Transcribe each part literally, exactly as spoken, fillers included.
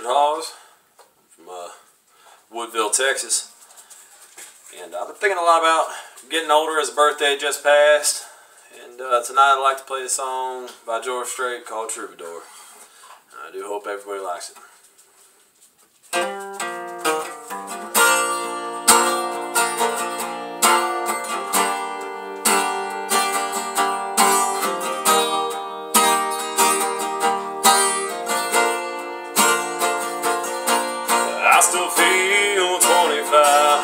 Hawes from uh, Woodville, Texas. And I've been thinking a lot about getting older as a birthday just passed. And uh, tonight I'd like to play a song by George Strait called Troubadour. I do hope everybody likes it. I still feel twenty-five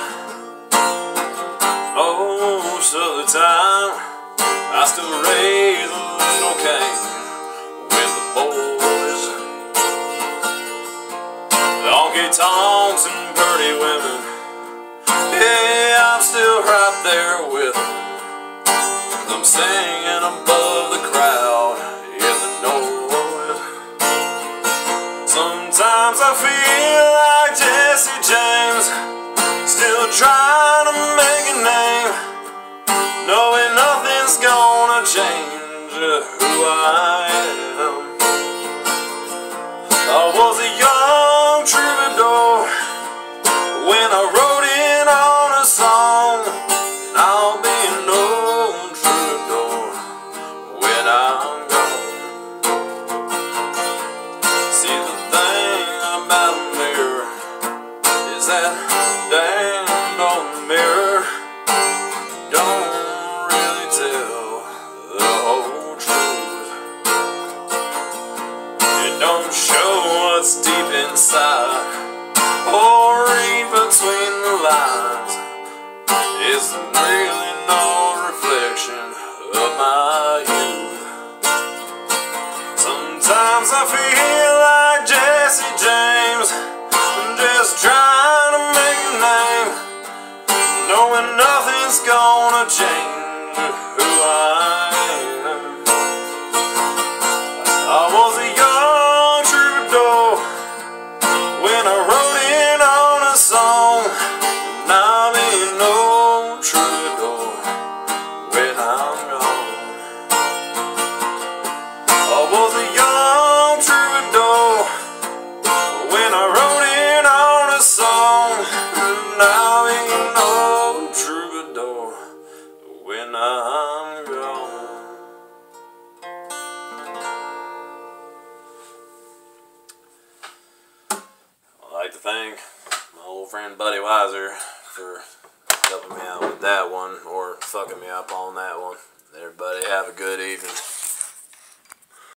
most of the time. I still raise a little cane with the boys. Honky tonks and pretty women, yeah, I'm still right there with them. I'm singing above the crowd in the noise. Sometimes I feel like Jesse James, still trying to make a name, knowing nothing's gonna change who I am. I was a young troubadour when I wrote in on a song, and I'll be an old troubadour when I'm gone. See, the thing about a mirror is that damned old mirror don't really tell the whole truth. It don't show what's deep inside or read between the lines. It's really no reflection of my youth. Sometimes I feel like Jesse James, just trying to make a name, knowing nothing's gonna change who I am. I was a young troubadour when I wrote in on a song, and I'll be an old troubadour when I'm gone. I was a young troubadour when I wrote in on a song, and I'll be an old troubadour when I'm gone. I'd like to thank my old friend Buddy Weiser for helping me out with that one, or fucking me up on that one. Everybody have a good evening.